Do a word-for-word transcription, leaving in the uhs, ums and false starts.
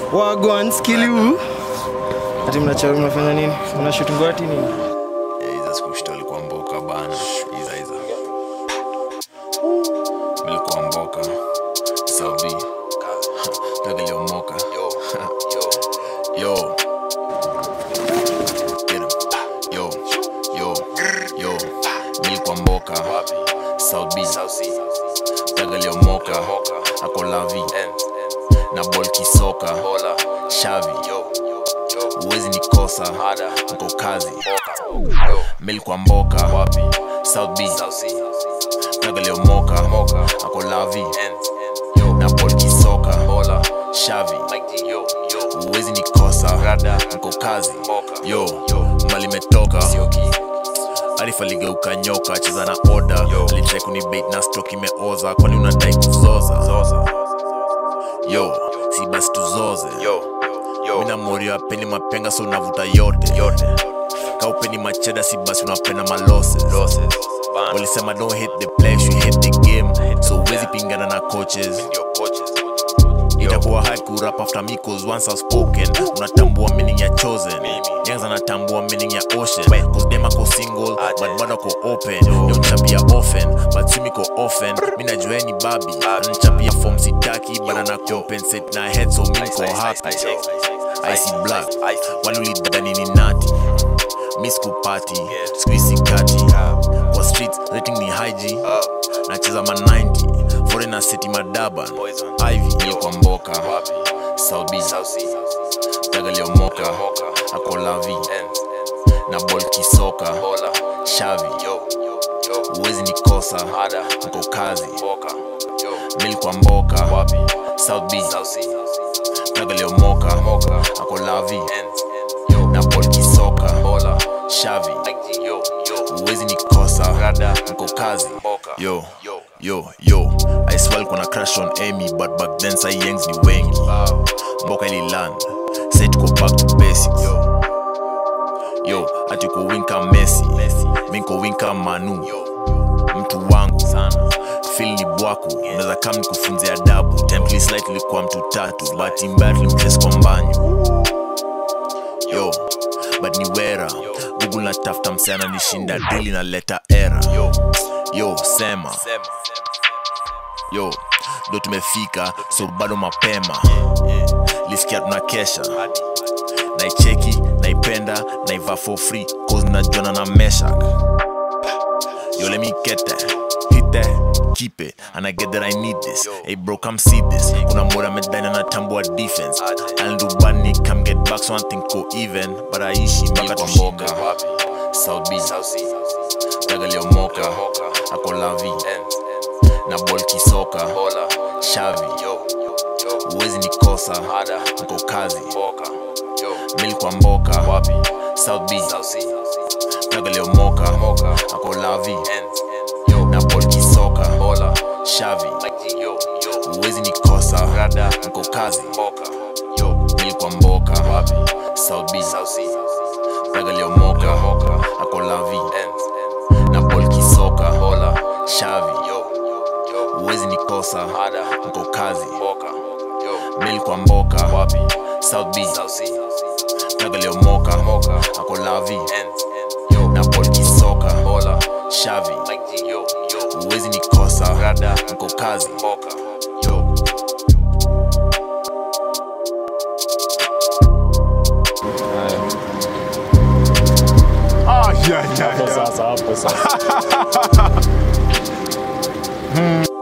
Wagwan skill you. Ati mnachawi mnafanya nini? Mnashoot ngwati nini? Eh, hizo sikushita alikuwa mboka bana. Hizo hizo. Nilikuwa mboka. Saudi. Tagalia moka. Yo. Yo. Yo. Get him. Yo. Yo. Yo. Nilikuwa mboka. Saudi. Tagalia moka. Ako lavi. Na bolki soka. Shavi. Uwezi nikosa, niko kazi. Mil kwa mboka, South B, nagaleo moka, ako lavi. Na bolki soka, shavi. Uwezi nikosa, niko kazi. Yo, mali metoka, Arifa ligeuka nyoka, cheza na order. Alitry kunibait na stock imeoza, kwani unadai kuzoza. Yo, si basi tuzoze. Mina mori wa peni mapenga so unavuta yote Ka upeni macheda si basi unapenda malosses Walisema don't hit the place, you hit the game. So wezi pingana na coaches. Itakuwa hard kurap after me cause once I've spoken. Unatambua meaning ya chosen. Yangs anatambua meaning ya ocean. Cause dem ako single but bado ako open. Yo nchapia often but simi ko often. Mina jue ni babi nchapia form sitaki but ana compensate na head so mimi ko happy. Icy black, waluli dani ni nati. Miss ku party, squeezy kati. Kwa streets, rating ni high G. Nacheza ma ninety, foreigner city madaban. Ivy, nilikuwa mboka, South B, tagalio moka, ako lavi. Na bolki soka, shavi. Uwezi nikosa, niko kazi. Nilikuwa mboka, South B, nagaleo moka, ako lavi. Na bolki soka, shavi. Uwezi nikosa, niko kazi. Yo, yo, yo I swell kuna crash on Amy, but back then sa yangs ni wengi. Mboka ili land, say tuko back to basics. Yo, ati ko winka Messi, minko winka Manu. Mtu wangu sana, feel ni bwaku. Unaweza kama nikufunze adabu. Template slightly kwa mtu tatu, but in battle mplace kwa mbanyu. Yo, but ni wera. Google na tafta msana nishinda dili na leta era. Yo, sema. Yo, do tumefika, so bado mapema. Lisikia tunakesha. Naicheki, naipenda, naiva for free. Cause najuana na meshak. Yo, let me get that, hit that, keep it, and I get that I need this. Hey bro, come see this. Kuna mora medina na tambua defense. I'll do bunny, come get back so I think go even. But I ishi mpaka tushinda. South B, tagalio moka, ako lavi. Na bolki soka, shavi. Uwezi nikosa, niko kazi. Mil kwa mboka, South B, tagalio moka, ako lavi. Na bolki soka, shavi. Uwezi nikosa, niko kazi. Mil kwa mboka, South B, tagalio moka, ako lavi. Na bolki soka, shavi. Uwezi nikosa, niko kazi. Mil kwa mboka, South B, tagalio moka, ako lavi. Na bolki soka, shavi. Uwezi nikosa, niko kazi. Ah, yeah, yeah, yeah. Hapo sasa, hapo sasa.